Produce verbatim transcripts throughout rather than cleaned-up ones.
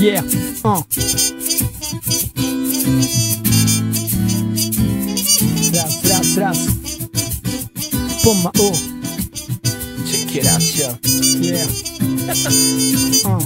Yeah, uh. Raz, raz, raz. Pomma, o. Check it out, yo. Yeah. uh.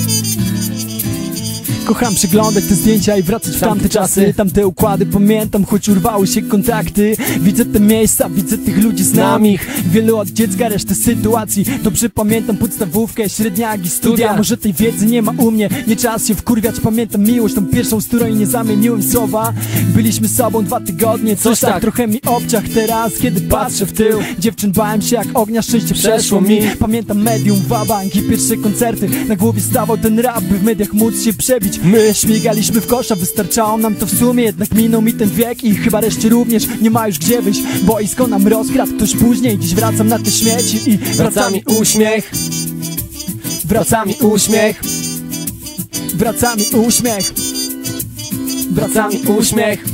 Kocham przeglądać te zdjęcia i wracać w tamte czasy. Tamte układy pamiętam, choć urwały się kontakty. Widzę te miejsca, widzę tych ludzi znamich. Wielu od dziecka, resztę sytuacji dobrze pamiętam, podstawówkę, średniaki, studia. Może tej wiedzy nie ma u mnie, nie czas się wkurwiać. Pamiętam miłość, tą pierwszą, z której nie zamieniłem słowa. Byliśmy sobą dwa tygodnie, coś tak, tak trochę mi obciach. Teraz, kiedy patrzę w tył, dziewczyn bałem się jak ognia, szczęście przeszło mi. Pamiętam medium, wabank i pierwsze koncerty. Na głowie stawał ten rap, by w mediach móc się przebić. My śmigaliśmy w kosza, wystarczało nam to w sumie. Jednak minął mi ten wiek i chyba reszcie również nie ma już gdzie wyjść. Boisko nam rozkradł ktoś później. Dziś wracam na te śmieci i wraca mi uśmiech. Wraca mi uśmiech. Wraca mi uśmiech. Wraca mi uśmiech.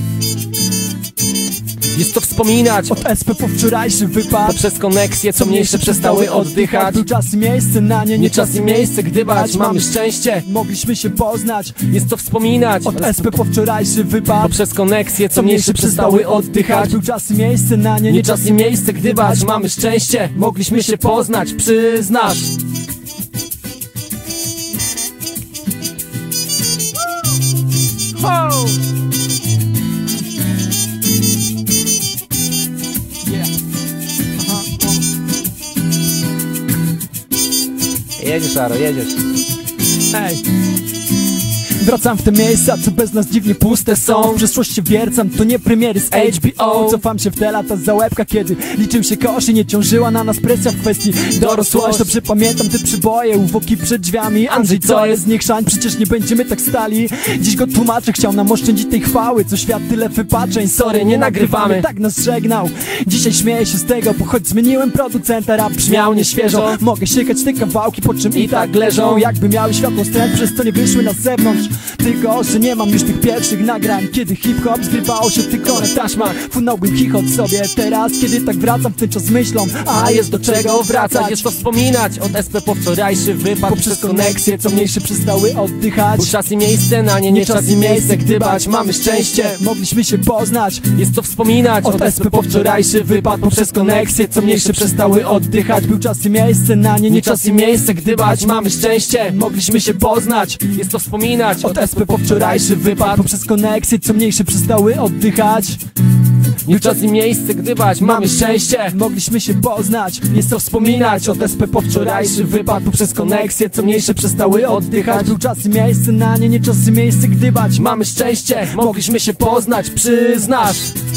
Jest to wspominać od S P po wczorajszy wypad, poprzez koneksje, co mniejsze przestały oddychać. Był czas i miejsce na nie, nie czas i miejsce gdybać. Mamy szczęście, mogliśmy się poznać. Jest to wspominać od S P po wczorajszy wypad, poprzez koneksje, co mniejsze przestały oddychać. Był czas i miejsce na nie, nie czas i miejsce gdybać. Mamy szczęście, mogliśmy się poznać. Przyznasz. Oh! Jedziesz, Aro, jedziesz. Ej. Wracam w te miejsca, co bez nas dziwnie puste są. W przeszłość się wiercam, to nie premiery z H B O. Cofam się w te lata za łebka, kiedy liczył się kosz i nie ciążyła na nas presja w kwestii dorosłości. Dobrze pamiętam te przyboje, uwoki przed drzwiami. Andrzej, co jest? Niech szań, przecież nie będziemy tak stali. Dziś go tłumaczę, chciał nam oszczędzić tej chwały, co świat tyle wypaczeń. Sorry, nie nagrywamy, tak nas żegnał. Dzisiaj śmieję się z tego, bo choć zmieniłem producenta, rap brzmiał nieświeżo. Mogę siekać te kawałki, po czym i tak leżą, jakby miały światło wstręt, przez co nie wyszły na zewnątrz. Tylko, że nie mam już tych pierwszych nagrań, kiedy hip-hop zgrywało się tylko na taśmach. Funąłbym chichot sobie teraz, kiedy tak wracam w ten czas myślą, a jest do czego wracać. Jest to wspominać od S P po wczorajszy wypad, poprzez koneksje, co mniejsze przestały oddychać. Był czas i miejsce na nie, nie czas i miejsce gdybać. Mamy szczęście, mogliśmy się poznać. Jest to wspominać od S P po wczorajszy wypad, poprzez koneksje, co mniejsze przestały oddychać. Był czas i miejsce na nie, nie czas i miejsce gdybać. Mamy szczęście, mogliśmy się poznać. Jest to wspominać od S P po wczorajszy wypad, poprzez koneksje, co mniejsze przestały oddychać. Nie czas i miejsce gdybać. Mamy szczęście, mogliśmy się poznać. Jest to wspominać od S P po wczorajszy wypad, poprzez koneksje, co mniejsze przestały oddychać. Był czas i miejsce na nie, nie czas i miejsce gdybać. Mamy szczęście, mogliśmy się poznać. Przyznasz.